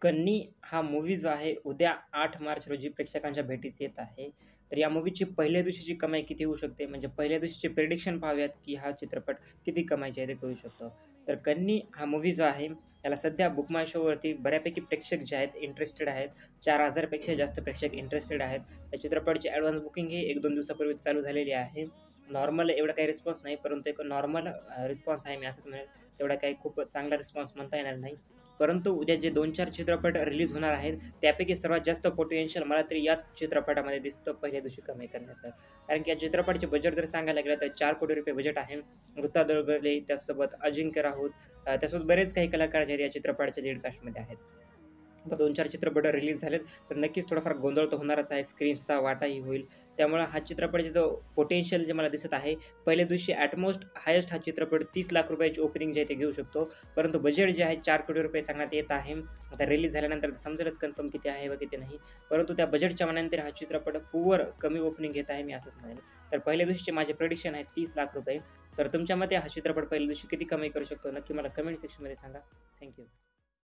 कन्नी हा मूव्ही जो आहे उद्या 8 मार्च रोजी प्रेक्षकांच्या भेटीस येत आहे. तर या मूव्हीची पहिल्या दिवशीची कमाई किती होऊ शकते? म्हणजे पहिल्या दिवशीचे प्रिडिक्शन पाहूयात, की हा चित्रपट किती कमाईचे आहे ते कळू शकतो. तर कन्नी हा मूव्ही जो आहे त्याला सध्या बुक माय शोवरती बऱ्यापैकी प्रेक्षक जे आहेत इंटरेस्टेड आहेत. 4,000 पेक्षा जास्त प्रेक्षक इंटरेस्टेड आहेत. या चित्रपटाची ॲडव्हान्स बुकिंग ही 1-2 दिवसापूर्वीच चालू झालेली आहे. नॉर्मल एवढा काही रिस्पॉन्स नाही, परंतु एक नॉर्मल रिस्पॉन्स आहे मी असंच म्हणेल. तेवढा काही खूप चांगला रिस्पॉन्स म्हणता येणार नाही. परंतु उद्या जे 2-4 चित्रपट रिलीज होणार आहेत, त्यापैकी सर्वात जास्त पोटेन्शियल मला तरी याच चित्रपटामध्ये दिसतं पहिल्या दिवशी कमाई करण्याचं. कारण की या चित्रपटाचे बजेट जर सांगायला गेलं तर ₹4,00,00,000 बजेट आहे. ऋता दळगले, त्याचसोबत अजिंक्य राऊत, त्यासोबत बरेच काही कलाकार जे आहेत या चित्रपटाच्या लीड कास्टमध्ये आहेत. आता 2-4 चित्रपट रिलीज झालेत, तर नक्कीच थोडाफार गोंधळ तर होणारच आहे. स्क्रीन्सचा वाटाही होईल. त्यामुळं हा चित्रपटाचा जो पोटेन्शियल जे मला दिसत आहे, पहिल्या दिवशी ॲट मोस्ट हायेस्ट हा चित्रपट ₹30,00,000ची ओपनिंग जे आहे ते घेऊ शकतो. परंतु बजेट जे आहे ₹4,00,00,000 सांगण्यात येत आहे. आता रिलीज झाल्यानंतर समजेलच कन्फर्म किती आहे व किती नाही. परंतु त्या बजेटच्या मानांतर हा चित्रपट पुअर कमी ओपनिंग घेत आहे, मी असंच म्हणेल. तर पहिल्या दिवशीचे माझे प्रिडिक्शन आहे ₹30,00,000. तर तुमच्या मते हा चित्रपट पहिल्या दिवशी किती कमाई करू शकतो? नक्की मला कमेंट सेक्शनमध्ये सांगा. थँक